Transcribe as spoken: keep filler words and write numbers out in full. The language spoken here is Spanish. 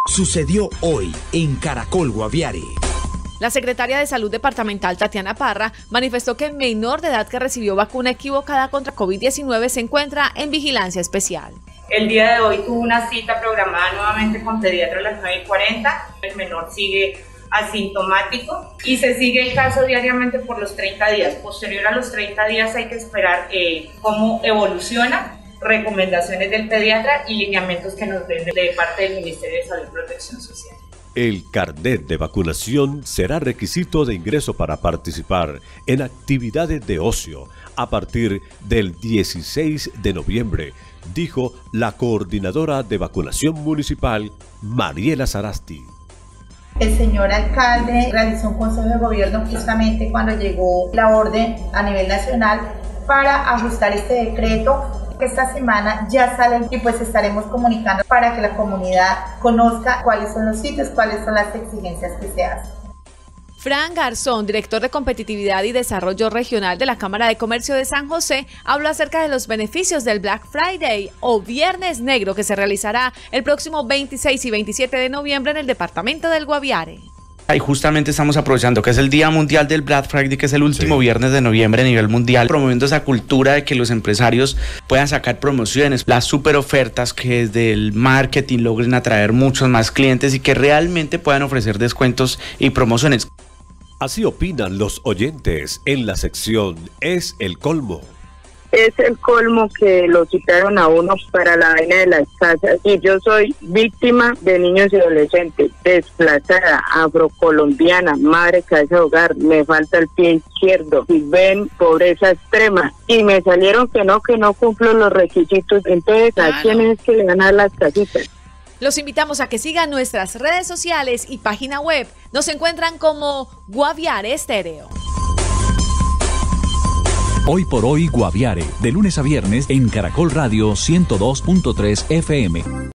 Sucedió hoy en Caracol Guaviare. La secretaria de Salud Departamental, Tatiana Parra, manifestó que el menor de edad que recibió vacuna equivocada contra COVID diecinueve se encuentra en vigilancia especial. El día de hoy tuvo una cita programada nuevamente con pediatra a las nueve y cuarenta. El menor sigue asintomático y se sigue el caso diariamente por los treinta días. Posterior a los treinta días hay que esperar eh, cómo evoluciona, recomendaciones del pediatra y lineamientos que nos den de parte del Ministerio de Salud y Protección Social. El carnet de vacunación será requisito de ingreso para participar en actividades de ocio a partir del dieciséis de noviembre, dijo la coordinadora de vacunación municipal, Mariela Sarasti. El señor alcalde realizó un consejo de gobierno justamente cuando llegó la orden a nivel nacional para ajustar este decreto. Esta semana ya salen y pues estaremos comunicando para que la comunidad conozca cuáles son los sitios, cuáles son las exigencias que se hacen. Fran Garzón, director de Competitividad y Desarrollo Regional de la Cámara de Comercio de San José, habló acerca de los beneficios del Black Friday o Viernes Negro que se realizará el próximo veintiséis y veintisiete de noviembre en el departamento del Guaviare. Y justamente estamos aprovechando que es el Día Mundial del Black Friday, que es el último sí. viernes de noviembre a nivel mundial, promoviendo esa cultura de que los empresarios puedan sacar promociones, las super ofertas que desde el marketing logren atraer muchos más clientes y que realmente puedan ofrecer descuentos y promociones. Así opinan los oyentes en la sección Es el Colmo. Es el colmo que lo citaron a uno para la vaina de las casas y yo soy víctima de niños y adolescentes, desplazada, afrocolombiana, madre cabeza de hogar, me falta el pie izquierdo y ven pobreza extrema y me salieron que no, que no cumplo los requisitos, entonces claro. ¿A quién es que le van a dar las casitas? Los invitamos a que sigan nuestras redes sociales y página web. Nos encuentran como Guaviare Estéreo. Hoy por hoy Guaviare, de lunes a viernes en Caracol Radio ciento dos punto tres F M.